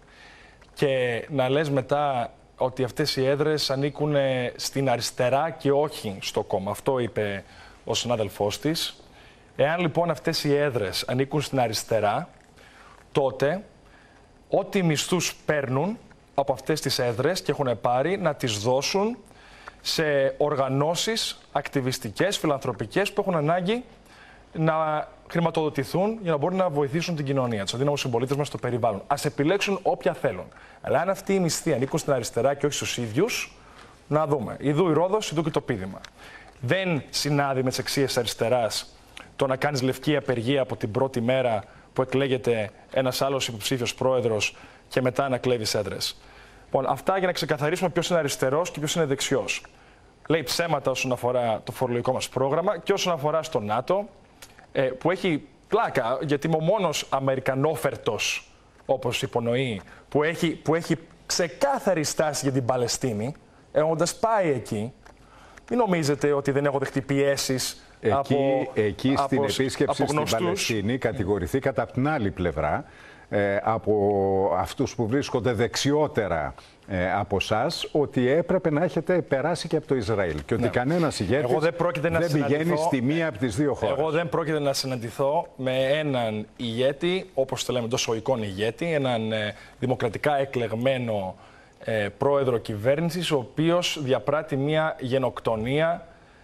και να λες μετά ότι αυτές οι έδρες ανήκουν στην αριστερά και όχι στο κόμμα. Αυτό είπε ο συνάδελφός της. Εάν λοιπόν αυτές οι έδρες ανήκουν στην αριστερά, τότε ό,τι μισθούς παίρνουν από αυτές τις έδρες και έχουν πάρει να τις δώσουν σε οργανώσεις ακτιβιστικές, φιλανθρωπικές που έχουν ανάγκη να χρηματοδοτηθούν για να μπορούν να βοηθήσουν την κοινωνία, τους αδύναμους συμπολίτες μας στο περιβάλλον. Ας επιλέξουν όποια θέλουν. Αλλά αν αυτοί οι μισθοί ανήκουν στην αριστερά και όχι στους ίδιους, να δούμε. Ιδού η Ρόδος, ιδού και το πείδημα. Δεν συνάδει με τις αξίες της αριστεράς το να κάνεις λευκή απεργία από την πρώτη μέρα που εκλέγεται ένας άλλος υποψήφιος πρόεδρος και μετά να κλέβεις έδρες. Λοιπόν, αυτά για να ξεκαθαρίσουμε ποιος είναι αριστερός και ποιος είναι δεξιός. Λέει ψέματα όσον αφορά το φορολογικό μας πρόγραμμα και όσον αφορά στο ΝΑΤΟ, που έχει πλάκα, γιατί είμαι ο μόνος Αμερικανόφερτος, όπως υπονοεί, που έχει ξεκάθαρη στάση για την Παλαιστίνη, έχοντας πάει εκεί. Μην νομίζετε ότι δεν έχω δεχτεί πιέσεις εκεί στην επίσκεψη στην Παλαιστίνη κατηγορηθήκατε από την άλλη πλευρά, από αυτούς που βρίσκονται δεξιότερα από εσάς, ότι έπρεπε να έχετε περάσει και από το Ισραήλ και ότι κανένας ηγέτης δεν πηγαίνει στη μία από τις δύο χώρες. Εγώ δεν πρόκειται να συναντηθώ με έναν ηγέτη, όπως το λέμε τόσο οικών ηγέτη, έναν δημοκρατικά εκλεγμένο πρόεδρο κυβέρνησης, ο οποίος διαπράττει μία γενοκτονία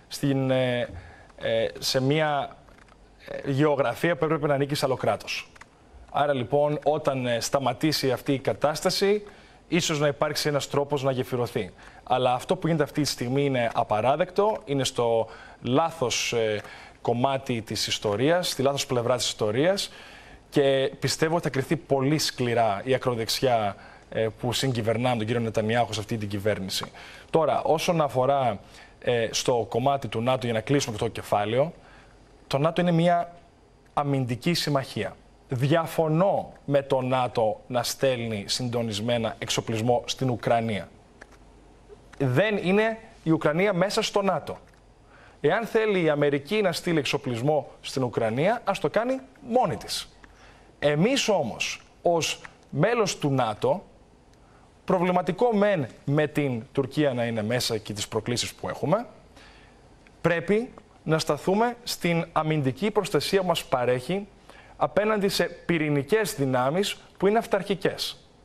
σε μία γεωγραφία που έπρεπε να ανήκει σε άλλο κράτος. Άρα λοιπόν, όταν σταματήσει αυτή η κατάσταση, ίσως να υπάρξει ένας τρόπος να γεφυρωθεί. Αλλά αυτό που γίνεται αυτή τη στιγμή είναι απαράδεκτο, είναι στο λάθος κομμάτι της ιστορίας, στη λάθος πλευρά της ιστορίας και πιστεύω ότι θα κριθεί πολύ σκληρά η ακροδεξιά που συγκυβερνά τον κύριο Νετανιάχου σε αυτή την κυβέρνηση. Τώρα, όσον αφορά στο κομμάτι του ΝΑΤΟ, για να κλείσουμε αυτό το κεφάλαιο, το ΝΑΤΟ είναι μια αμυντική συμμαχία. Διαφωνώ με το ΝΑΤΟ να στέλνει συντονισμένα εξοπλισμό στην Ουκρανία. Δεν είναι η Ουκρανία μέσα στο ΝΑΤΟ. Εάν θέλει η Αμερική να στείλει εξοπλισμό στην Ουκρανία, ας το κάνει μόνη της. Εμείς όμως, ως μέλος του ΝΑΤΟ, προβληματικό μεν με την Τουρκία να είναι μέσα και τις προκλήσεις που έχουμε, πρέπει να σταθούμε στην αμυντική προστασία που μας παρέχει απέναντι σε πυρηνικές δυνάμεις που είναι αυταρχικές.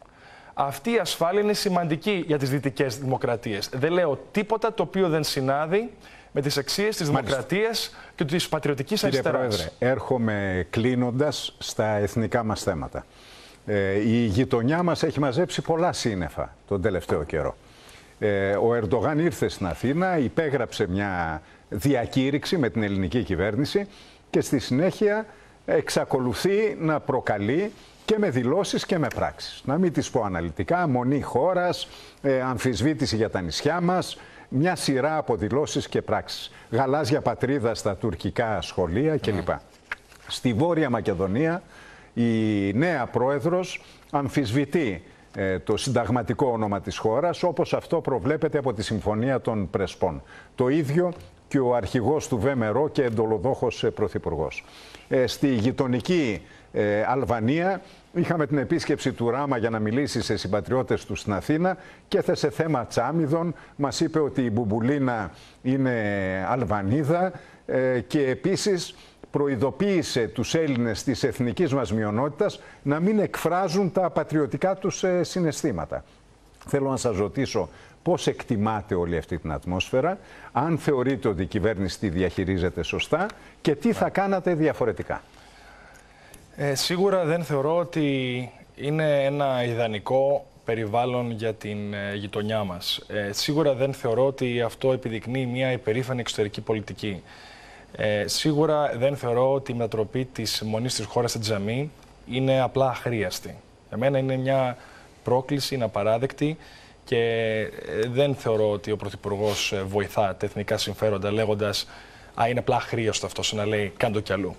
Αυτή η ασφάλεια είναι σημαντική για τις δυτικές δημοκρατίες. Δεν λέω τίποτα το οποίο δεν συνάδει με τις αξίες της δημοκρατίας και της πατριωτικής αριστεράς. Κύριε Πρόεδρε, έρχομαι κλείνοντας στα εθνικά μας θέματα. Η γειτονιά μας έχει μαζέψει πολλά σύννεφα τον τελευταίο καιρό. Ο Ερντογάν ήρθε στην Αθήνα, υπέγραψε μια διακήρυξη με την ελληνική κυβέρνηση και στη συνέχεια εξακολουθεί να προκαλεί και με δηλώσεις και με πράξεις. Να μην τις πω αναλυτικά, μονή χώρας, αμφισβήτηση για τα νησιά μας, μια σειρά από δηλώσεις και πράξεις. Γαλάζια πατρίδα στα τουρκικά σχολεία κλπ. Στη Βόρεια Μακεδονία η νέα πρόεδρος αμφισβητεί το συνταγματικό όνομα της χώρας, όπως αυτό προβλέπεται από τη Συμφωνία των Πρεσπών. Το ίδιο και ο αρχηγός του ΒΜΡΟ και εντολοδόχος πρωθυπουργός. Στη γειτονική Αλβανία είχαμε την επίσκεψη του Ράμα για να μιλήσει σε συμπατριώτες του στην Αθήνα και έθεσε θέμα Τσάμιδων. Μας είπε ότι η Μπουμπουλίνα είναι Αλβανίδα και επίσης προειδοποίησε τους Έλληνες της εθνικής μας μειονότητας να μην εκφράζουν τα πατριωτικά τους συναισθήματα. Θέλω να σας ρωτήσω πώς εκτιμάτε όλη αυτή την ατμόσφαιρα, αν θεωρείτε ότι η κυβέρνηση τη διαχειρίζεται σωστά και τι θα κάνατε διαφορετικά. Σίγουρα δεν θεωρώ ότι είναι ένα ιδανικό περιβάλλον για την γειτονιά μας. Σίγουρα δεν θεωρώ ότι αυτό επιδεικνύει μια υπερήφανη εξωτερική πολιτική. Σίγουρα δεν θεωρώ ότι η μετατροπή της μονής της χώρας σε τζαμί είναι απλά αχρίαστη. Για μένα είναι μια πρόκληση, είναι απαράδεκτη και δεν θεωρώ ότι ο Πρωθυπουργός βοηθά τα εθνικά συμφέροντα λέγοντας «Α, είναι απλά αχρίαστο αυτό», σαν να λέει «Κάντο κι αλλού».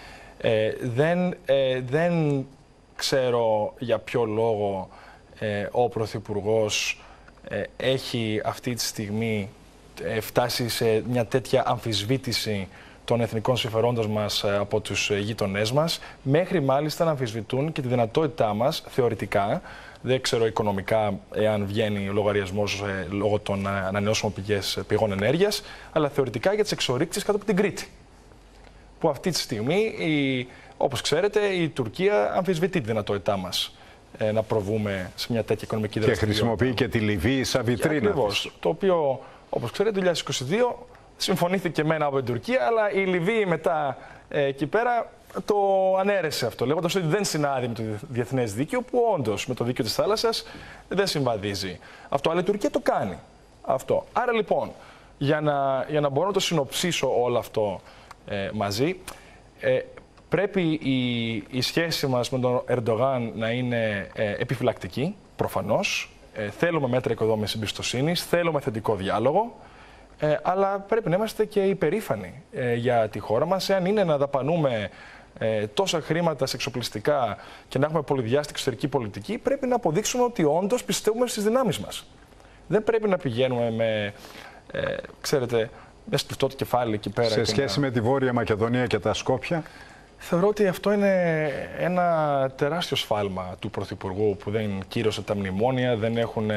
Δεν ξέρω για ποιο λόγο ο Πρωθυπουργός έχει αυτή τη στιγμή φτάσει σε μια τέτοια αμφισβήτηση των εθνικών συμφερόντων μας από τους γείτονές μας, μέχρι μάλιστα να αμφισβητούν και τη δυνατότητά μας, θεωρητικά, δεν ξέρω οικονομικά εάν βγαίνει ο λογαριασμός λόγω των ανανεώσιμων πηγών ενέργειας, αλλά θεωρητικά για τις εξορίξεις κάτω από την Κρήτη. Που αυτή τη στιγμή, όπως ξέρετε, η Τουρκία αμφισβητεί τη δυνατότητά μας να προβούμε σε μια τέτοια οικονομική δραστηριότητα. Και χρησιμοποιεί και τη Λιβύη σαν βιτρίνα. Ακριβώς. Το οποίο, όπως ξέρετε, το 2022 συμφωνήθηκε μένα από την Τουρκία, αλλά η Λιβύη μετά εκεί πέρα το ανέρεσε αυτό, λέγοντας ότι δεν συνάδει με το διεθνές δίκαιο, που όντως με το δίκαιο της θάλασσας δεν συμβαδίζει αυτό. Αλλά η Τουρκία το κάνει αυτό. Άρα λοιπόν, για να μπορώ να το συνοψίσω όλο αυτό μαζί, πρέπει η σχέση μας με τον Ερντογάν να είναι επιφυλακτική, προφανώς. Θέλουμε μέτρα οικοδόμησης εμπιστοσύνης, θέλουμε θετικό διάλογο, αλλά πρέπει να είμαστε και υπερήφανοι για τη χώρα μας. Εάν είναι να δαπανούμε τόσα χρήματα σε εξοπλιστικά και να έχουμε πολυδιάστατη εξωτερική πολιτική, πρέπει να αποδείξουμε ότι όντως πιστεύουμε στις δυνάμεις μας. Δεν πρέπει να πηγαίνουμε με, ξέρετε, με σκληφτό το κεφάλι εκεί πέρα. Σε σχέση με τη Βόρεια Μακεδονία και τα Σκόπια. Θεωρώ ότι αυτό είναι ένα τεράστιο σφάλμα του Πρωθυπουργού που δεν κύρωσε τα μνημόνια, δεν έχουν...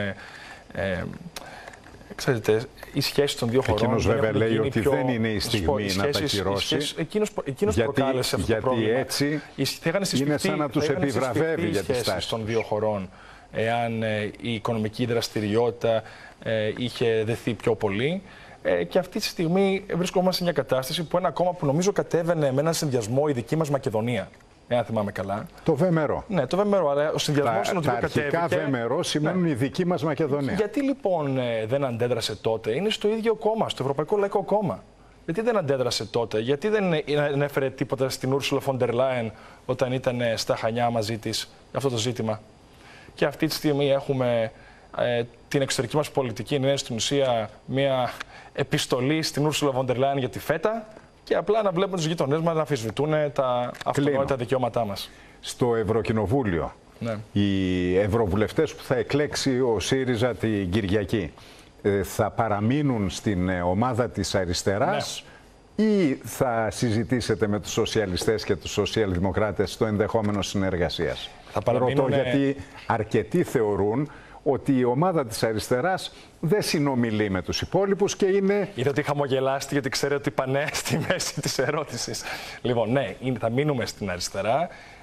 ξέρετε, οι σχέσεις των δύο χωρών... Εκείνος βέβαια λέει ότι δεν είναι η στιγμή να τα κυρώσει. Εκείνος προκάλεσε αυτό το πρόβλημα. Γιατί έτσι είναι σαν να τους επιβραβεύει για τις σχέσεις των δύο χωρών, εάν η οικονομική δραστηριότητα είχε δεθεί πιο πολύ. Και αυτή τη στιγμή βρισκόμαστε σε μια κατάσταση που ένα κόμμα που νομίζω κατέβαινε με έναν συνδυασμό η δική μας Μακεδονία, εάν θυμάμαι καλά. Το ΒΜΡΟ. Ναι, το ΒΜΡΟ, αλλά ο συνδυασμός είναι ότι κατέβηκε. Τα αρχικά ΒΜΡΟ σημαίνουν η δική μας Μακεδονία. Γιατί λοιπόν δεν αντέδρασε τότε? Είναι στο ίδιο κόμμα, στο Ευρωπαϊκό Λαϊκό Κόμμα. Γιατί δεν αντέδρασε τότε? Γιατί δεν έφερε τίποτα στην Ούρσουλα φον ντερ Λάιεν όταν ήταν στα Χανιά μαζί της για αυτό το ζήτημα? Και αυτή τη στιγμή έχουμε την εξωτερική μας πολιτική είναι στην ουσία μια επιστολή στην Ούρσουλα φον ντερ Λάιεν για τη ΦΕΤΑ και απλά να βλέπουμε τους γειτονές μας να αμφισβητούν τα αυτονόητα δικαιώματά μας. Στο Ευρωκοινοβούλιο, ναι, οι ευρωβουλευτές που θα εκλέξει ο ΣΥΡΙΖΑ την Κυριακή θα παραμείνουν στην ομάδα της αριστεράς, ναι, ή θα συζητήσετε με τους σοσιαλιστές και τους σοσιαλδημοκράτες το ενδεχόμενο συνεργασίας? Θα παραμείνουν... Ρωτώ γιατί αρκετοί θεωρούν ότι η ομάδα της αριστεράς δεν συνομιλεί με τους υπόλοιπους και είναι... Είδα ότι χαμογελάστε γιατί ξέρετε ότι είπα ναι στη μέση της ερώτησης. Λοιπόν, ναι, θα μείνουμε στην αριστερά.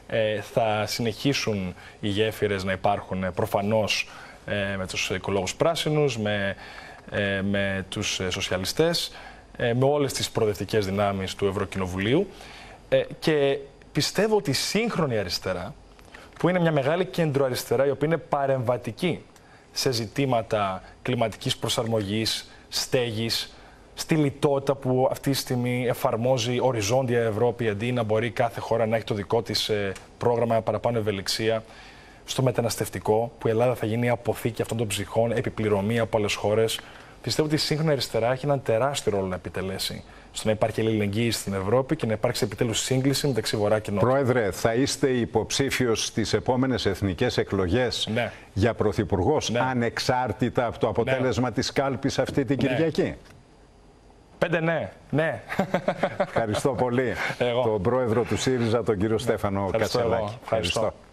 Θα συνεχίσουν οι γέφυρες να υπάρχουν προφανώς με τους οικολόγους πράσινους, με τους σοσιαλιστές, με όλες τις προοδευτικές δυνάμεις του Ευρωκοινοβουλίου. Και πιστεύω ότι η σύγχρονη αριστερά, που είναι μια μεγάλη κεντροαριστερά η οποία είναι παρεμβατική σε ζητήματα κλιματικής προσαρμογής, στέγης, στη λιτότητα που αυτή τη στιγμή εφαρμόζει οριζόντια Ευρώπη, αντί να μπορεί κάθε χώρα να έχει το δικό της πρόγραμμα παραπάνω ευελιξία, στο μεταναστευτικό, που η Ελλάδα θα γίνει αποθήκη αυτών των ψυχών, επιπληρωμή από άλλες χώρες. Πιστεύω ότι η σύγχρονη αριστερά έχει έναν τεράστιο ρόλο να επιτελέσει στο να υπάρχει αλληλεγγύη στην Ευρώπη και να υπάρξει επιτέλους σύγκληση μεταξύ Βορρά και Νότου. Πρόεδρε, θα είστε υποψήφιος στις επόμενες εθνικές εκλογές για πρωθυπουργός, ανεξάρτητα από το αποτέλεσμα της κάλπης αυτή την Κυριακή? 5 ναι. Ναι. Ευχαριστώ πολύ τον πρόεδρο του ΣΥΡΙΖΑ, τον κύριο Στέφανο Κατσελάκη. Ευχαριστώ.